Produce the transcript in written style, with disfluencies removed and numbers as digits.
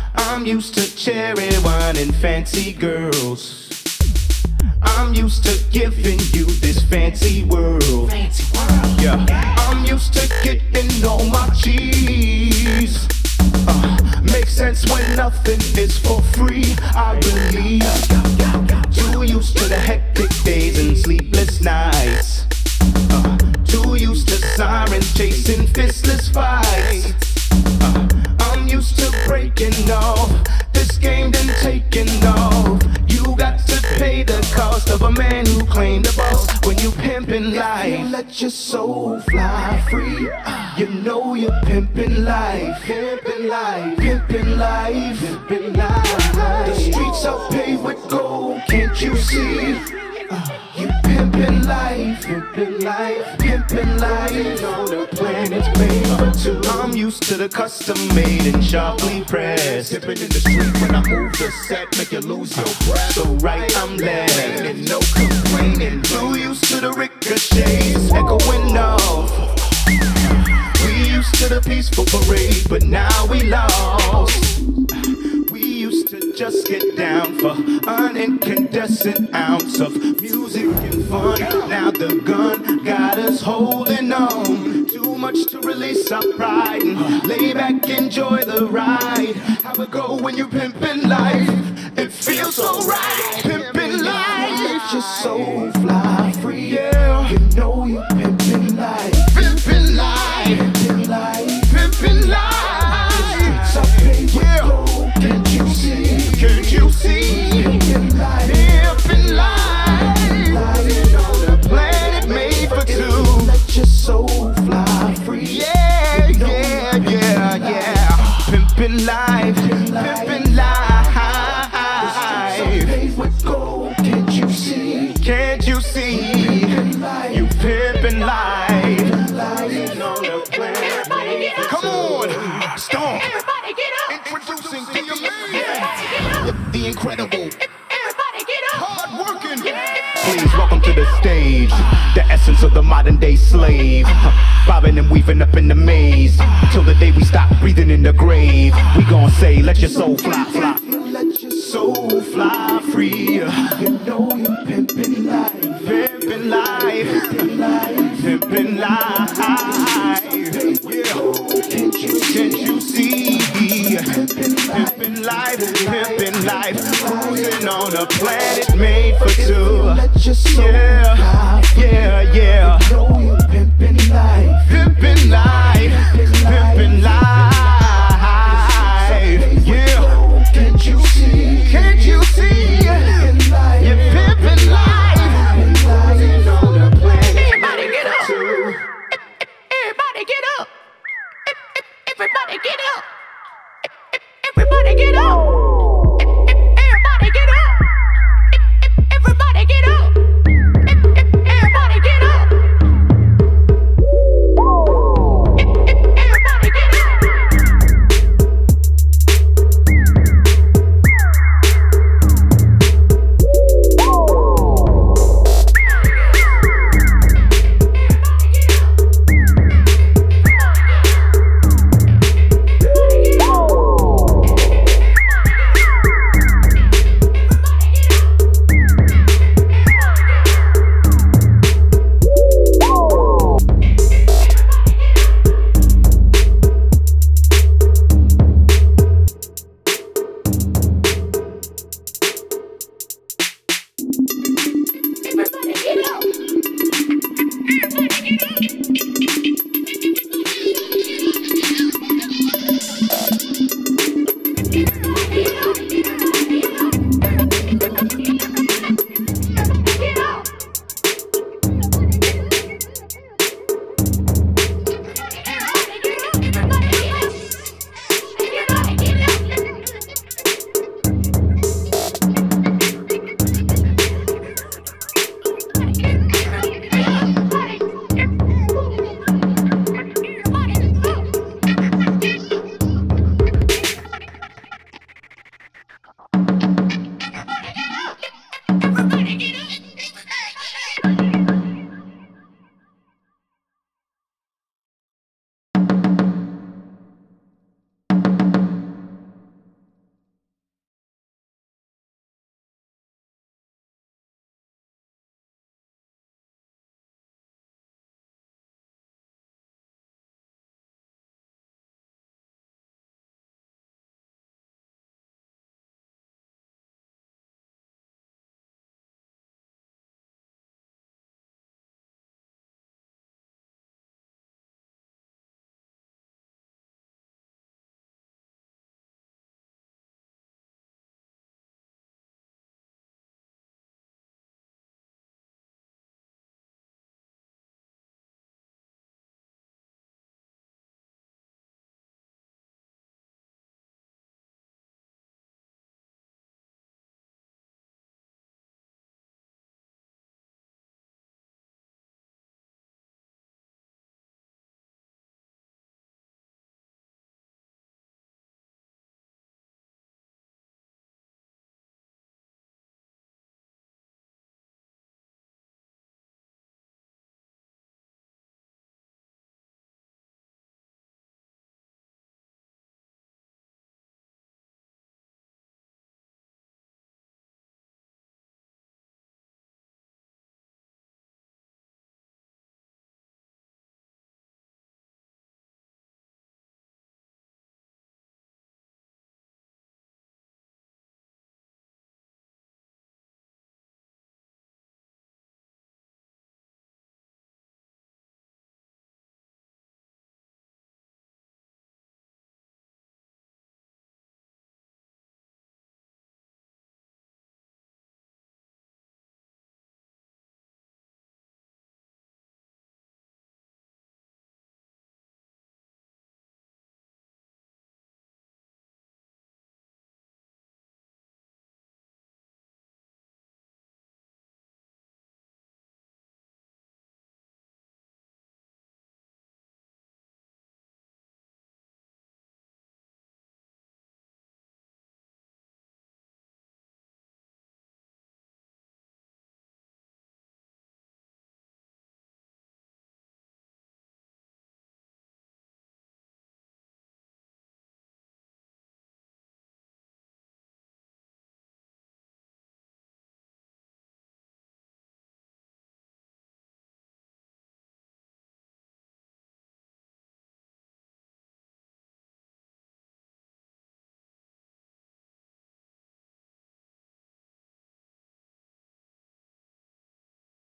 I'm used to cherry wine and fancy girls. I'm used to giving you this fancy world. Yeah, I'm used to getting all my cheese. Makes sense when nothing is for free, I believe. Too used to the hectic days and sleepless nights. Too used to sirens chasing fistless fights. I'm used to breaking off. This game done taking off. You got to pay the cost of a man who claimed the boss. When you pimpin' life, you let your soul fly free. You know you're pimpin' life, pimpin' life, pimpin' life, pimpin' life. The streets are paved with gold, can't you see? You pimpin' life, pimpin' life, pimpin' life. You know the planet's made for two. I'm used to the custom made and sharply pressed. Tipping in the street when I move the set, make you lose your breath. So right I'm left, And no complaining. too used to the ricochets echoing off. We used to the peaceful parade, but now we lost. We used to just get down for an incandescent ounce of music and fun. Now the gun got us holding on. Too much to release our pride and lay back, enjoy the ride. How it go when you pimpin' life? It feels so right, pimpin' life. Let your soul fly free, yeah. You know you pimpin' life, pimpin' life, pimpin' life, pimpin' life. The streets are paved with gold, can't you see? Can't you see? Pimpin' life, pimpin' life. You know the planet made for two. Let your soul fly free, yeah, yeah, yeah, yeah. Pimpin' life, pimpin' life. The streets are paved with gold, can't you see? Can't you see? You pimpin' life. You know the planet made for two. Come on, Storm. Everybody get up! Introducing to your man, Everybody get up! the incredible, Everybody get up! hard working. Please welcome to the stage, the essence of the modern day slave. Bobbing and weaving up in the maze, till the day we stop breathing in the grave. We gon' say, let your soul fly, fly. Let your soul fly free. You know you pimpin' life, pimpin' life, pimpin' life. Yeah, can't you see? Pimpin' life, pimpin' life. Cruising on a planet made for two. Let your soul fly free. Yeah, yeah. You know you pimpin' life, pimpin' life, pimpin' life.